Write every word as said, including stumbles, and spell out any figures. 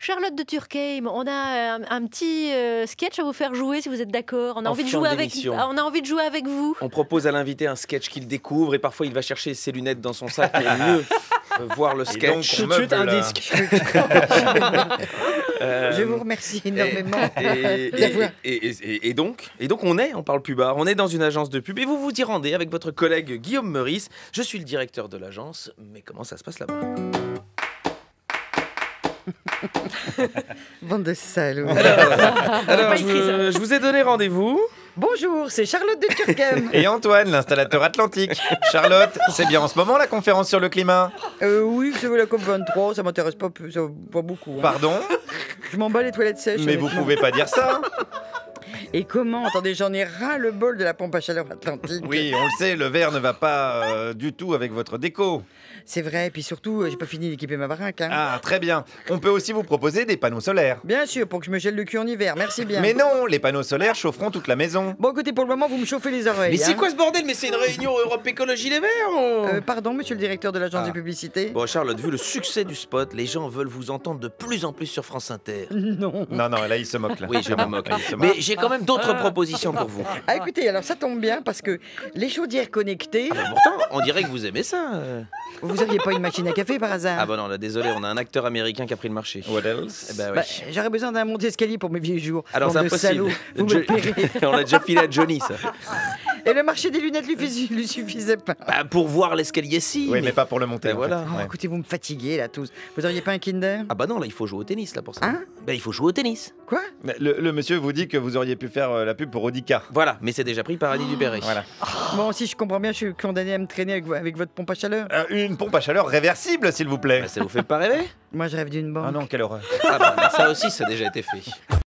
Charlotte de Turckheim, on a un, un petit euh, sketch à vous faire jouer si vous êtes d'accord. On a En envie de fin jouer avec. d'émission. On a envie de jouer avec vous. On propose à l'invité un sketch qu'il découvre et parfois il va chercher ses lunettes dans son sac pour mieux euh, voir le Et donc, sketch. on Tout de suite, un meuble, là. disque. Euh, Je vous remercie énormément. Et, et- d'avoir- et- et- et- et donc, et donc on est, on parle plus bas, on est dans une agence de pub et vous vous y rendez avec votre collègue Guillaume Meurice. Je suis le directeur de l'agence, mais comment ça se passe là-bas? Bande de salauds. Alors, je, vous- je vous ai donné rendez-vous. Bonjour, c'est Charlotte de Turckheim. Et Antoine, l'installateur atlantique. Charlotte, c'est bien en ce moment la conférence sur le climat? Euh, oui, c'est la COP vingt-trois, ça m'intéresse pas, plus- ça- pas beaucoup. hein. Pardon? Je m'en bats les toilettes sèches. Mais vous honnêtement. pouvez pas dire ça. Et comment? Attendez, j'en ai ras le bol de la pompe à chaleur atlantique. Oui, on le sait, le verre ne va pas euh, du tout avec votre déco. C'est vrai, puis surtout, euh, j'ai pas fini d'équiper ma baraque. Hein. Ah, très bien. On peut aussi vous proposer des panneaux solaires. Bien sûr, pour que je me gèle le cul en hiver, merci bien. Mais non, les panneaux solaires chaufferont toute la maison. Bon, écoutez, pour le moment, vous me chauffez les oreilles. Mais c'est hein. quoi ce bordel? Mais c'est une réunion Europe Écologie Les Verts ou... Euh, Pardon, monsieur le directeur de l'agence Ah. de publicité. Bon Charlotte, vu le succès du spot, les gens veulent vous entendre de plus en plus sur France Inter. Non. Non, non, là, il se moque. Là. Oui, je me moque. Il se moque. Mais j'ai quand même d'autres propositions pour vous. Ah, écoutez, alors ça tombe bien parce que les chaudières connectées, Ah bah pourtant, on dirait que vous aimez ça. euh. vous auriez pas une machine à café par hasard? Ah bah non, là, désolé, on a un acteur américain qui a pris le marché. What else? Eh bah oui. Bah, j'aurais besoin d'un monte-escalier pour mes vieux jours. Alors c'est Bande de impossible. salauds, vous me Jo- le paierez. on a déjà filé à Johnny ça. Et le marché des lunettes lui, fais- lui suffisait pas. Bah, pour voir l'escalier si. Oui, mais pas pour le monter. Ben en fait. voilà. Oh, Ouais. écoutez, vous me fatiguez là tous. Vous auriez pas un Kinder? Ah bah non, là il faut jouer au tennis là pour ça. Hein? Bah il faut jouer au tennis. Quoi? Mais Le, le monsieur vous dit que vous auriez pu faire euh, la pub pour Audica. Voilà, mais c'est déjà pris par Annie Dubéré. Voilà. Bon, si je comprends bien, je suis condamné à me traîner avec, vo- avec votre pompe à chaleur. Euh, une pompe à chaleur réversible, s'il vous plaît. Bah, ça vous fait pas rêver? Moi, je rêve d'une banque. Ah non, quelle horreur. Ah bah ça aussi ça a déjà été fait.